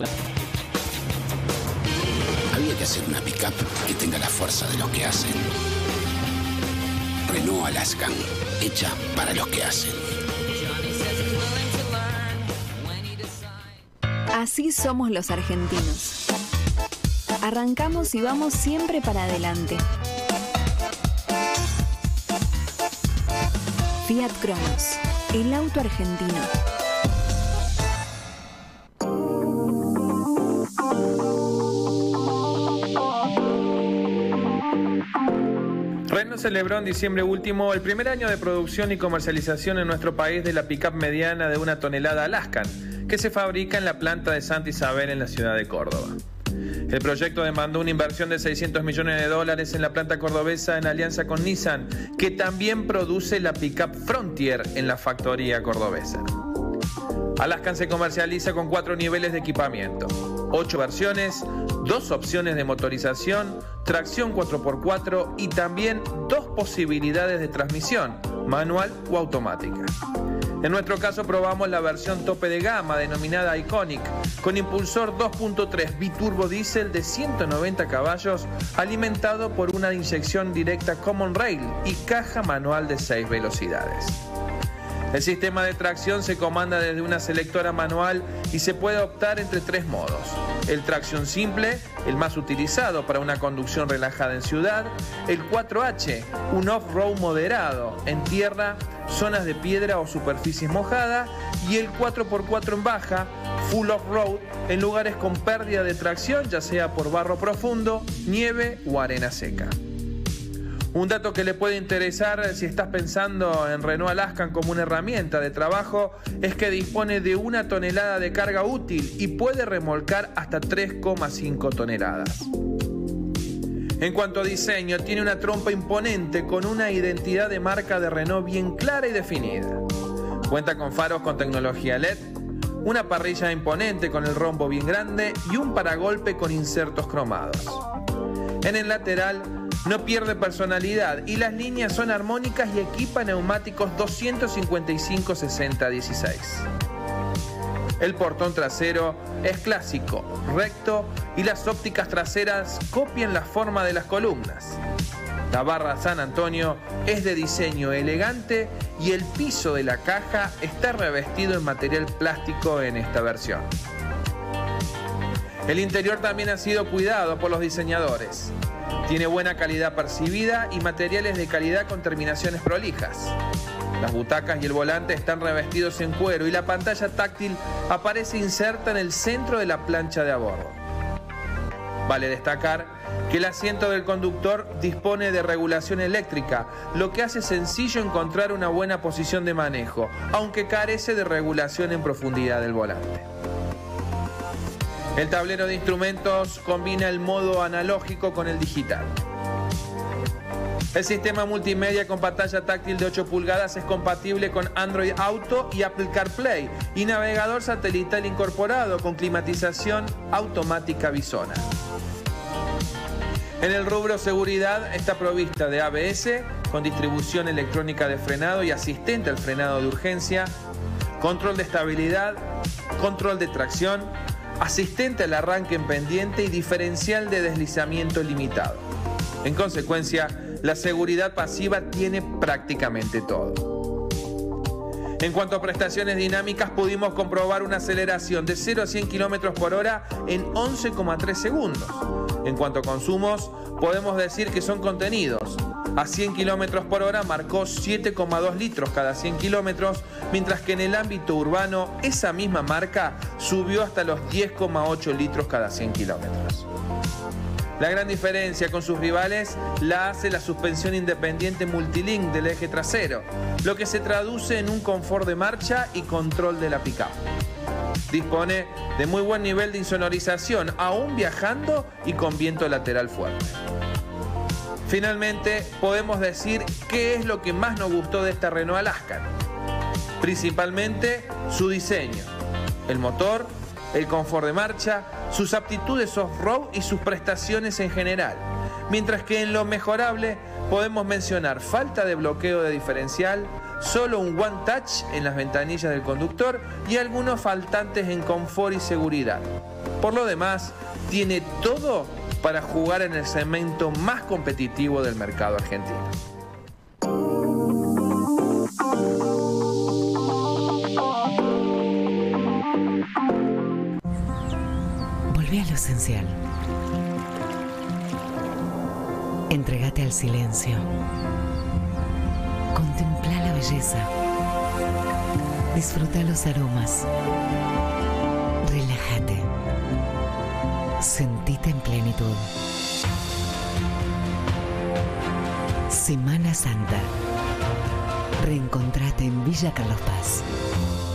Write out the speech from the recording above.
Claro. Había que hacer una pick-up que tenga la fuerza de los que hacen. Renault Alaskan, hecha para los que hacen. Así somos los argentinos. Arrancamos y vamos siempre para adelante. Fiat Cronos, el auto argentino. Renault celebró en diciembre último el primer año de producción y comercialización en nuestro país de la pick-up mediana de 1 tonelada Alaskan, que se fabrica en la planta de Santa Isabel en la ciudad de Córdoba. El proyecto demandó una inversión de $600 millones en la planta cordobesa en alianza con Nissan, que también produce la pick-up Frontier en la factoría cordobesa. Alaskan se comercializa con 4 niveles de equipamiento, 8 versiones, 2 opciones de motorización, tracción 4x4 y también 2 posibilidades de transmisión, manual o automática. En nuestro caso probamos la versión tope de gama denominada Iconic, con impulsor 2.3 biturbo diésel de 190 caballos alimentado por una inyección directa Common Rail y caja manual de 6 velocidades. El sistema de tracción se comanda desde una selectora manual y se puede optar entre 3 modos. El tracción simple, el más utilizado para una conducción relajada en ciudad, el 4H, un off-road moderado en tierra, zonas de piedra o superficies mojadas, y el 4x4 en baja, full off-road, en lugares con pérdida de tracción, ya sea por barro profundo, nieve o arena seca. Un dato que le puede interesar si estás pensando en Renault Alaskan como una herramienta de trabajo es que dispone de 1 tonelada de carga útil y puede remolcar hasta 3,5 toneladas. En cuanto a diseño, tiene una trompa imponente con una identidad de marca de Renault bien clara y definida. Cuenta con faros con tecnología LED, una parrilla imponente con el rombo bien grande y un paragolpe con insertos cromados. En el lateral no pierde personalidad y las líneas son armónicas y equipa neumáticos 255/60/16. El portón trasero es clásico, recto y las ópticas traseras copian la forma de las columnas. La barra San Antonio es de diseño elegante y el piso de la caja está revestido en material plástico en esta versión. El interior también ha sido cuidado por los diseñadores. Tiene buena calidad percibida y materiales de calidad con terminaciones prolijas. Las butacas y el volante están revestidos en cuero y la pantalla táctil aparece inserta en el centro de la plancha de a bordo. Vale destacar que el asiento del conductor dispone de regulación eléctrica, lo que hace sencillo encontrar una buena posición de manejo, aunque carece de regulación en profundidad del volante. El tablero de instrumentos combina el modo analógico con el digital. El sistema multimedia con pantalla táctil de 8 pulgadas es compatible con Android Auto y Apple CarPlay y navegador satelital incorporado con climatización automática bisona. En el rubro seguridad está provista de ABS con distribución electrónica de frenado y asistente al frenado de urgencia, control de estabilidad, control de tracción, asistente al arranque en pendiente y diferencial de deslizamiento limitado. En consecuencia, la seguridad pasiva tiene prácticamente todo. En cuanto a prestaciones dinámicas, pudimos comprobar una aceleración de 0 a 100 km por hora en 11,3 segundos. En cuanto a consumos, podemos decir que son contenidos. A 100 km por hora marcó 7,2 litros cada 100 kilómetros, mientras que en el ámbito urbano esa misma marca subió hasta los 10,8 litros cada 100 kilómetros. La gran diferencia con sus rivales la hace la suspensión independiente multilink del eje trasero, lo que se traduce en un confort de marcha y control de la pick-up. Dispone de muy buen nivel de insonorización, aún viajando y con viento lateral fuerte. Finalmente, podemos decir qué es lo que más nos gustó de esta Renault Alaskan. Principalmente su diseño, el motor, el confort de marcha, sus aptitudes off-road y sus prestaciones en general. Mientras que en lo mejorable podemos mencionar falta de bloqueo de diferencial, solo un one touch en las ventanillas del conductor y algunos faltantes en confort y seguridad. Por lo demás, tiene todo para jugar en el segmento más competitivo del mercado argentino. Volvé a lo esencial. Entregate al silencio. Contempla la belleza. Disfruta los aromas. Relájate. Sentite en plenitud. Semana Santa. Reencontrate en Villa Carlos Paz.